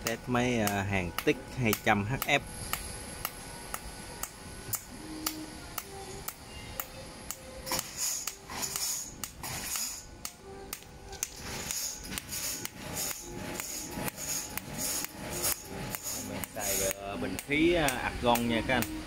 Test máy hàng TIC 200HF. Mình xài bình khí argon nha các anh.